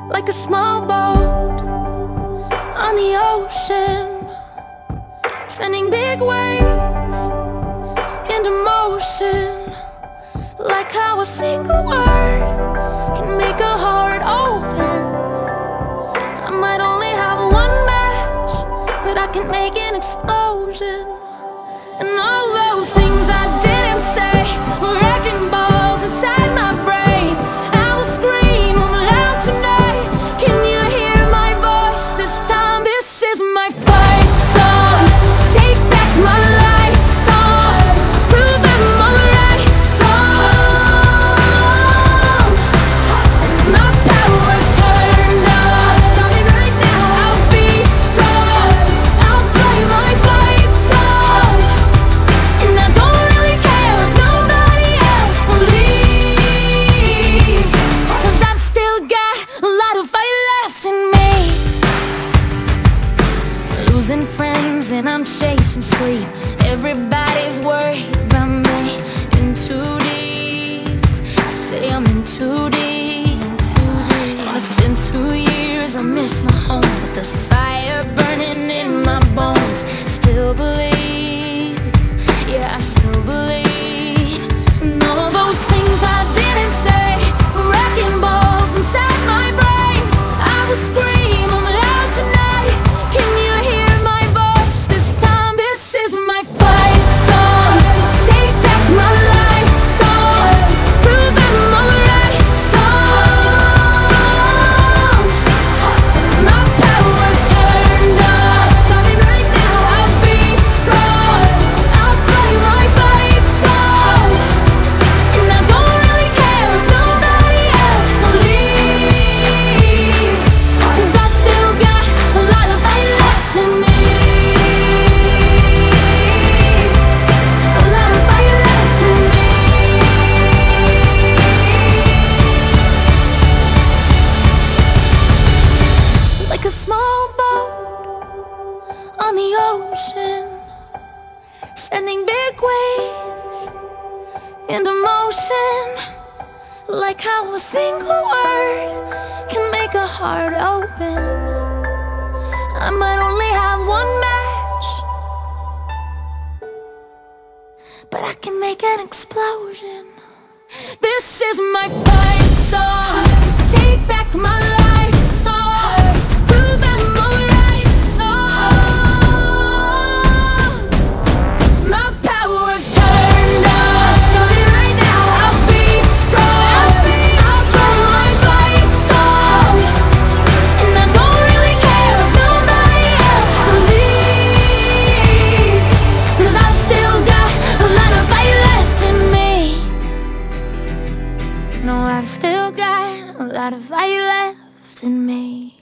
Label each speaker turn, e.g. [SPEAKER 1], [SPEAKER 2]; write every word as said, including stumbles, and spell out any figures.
[SPEAKER 1] like a small boat on the ocean, sending big waves into motion. Like how a single word can make a heart open. I might only have one match, but I can make an explosion. And all those things I didn't say were wrecking balls inside my brain. I will scream loud tonight. Can you hear my voice this time? This is my fight song. Take back my life song. Prove I'm alright song. My power's turned on. Starting right now. I'll be strong. I'll play my fight song. And I don't really care if nobody else believes, 'cause I've still got a lot of fight left in me. Losing friends and I'm chasing sleep. Everybody's worried about me. In too deep. Say I'm in too deep. And it's been two years, I miss my home, but there's a fire burning in my bones. Still believe, yeah, I still believe. And all those things I didn't say were wrecking balls inside my brain. I will scream loud tonight. Can you hear my voice this time? This is my fight song. Take back my life song. Prove I'm alright song. My power's turned on. Starting right now. I'll be strong. I'll play my fight song. And I don't really care if nobody else believes, 'cause I've still got a lot of fight left in me. A lot of fight left in me. Like a small boat on the ocean, sending big waves into motion. Like how a single word can make a heart open. I might only have one match, but I can make an explosion. This is my fight song. Take back my life song. Prove I'm alright song. My power's turned on. Starting right now. I'll be strong. I'll play my fight song. And I don't really care if nobody else believes, 'cause I've still got a lot of fight left in me. No, I've still got a lot of fight left in me.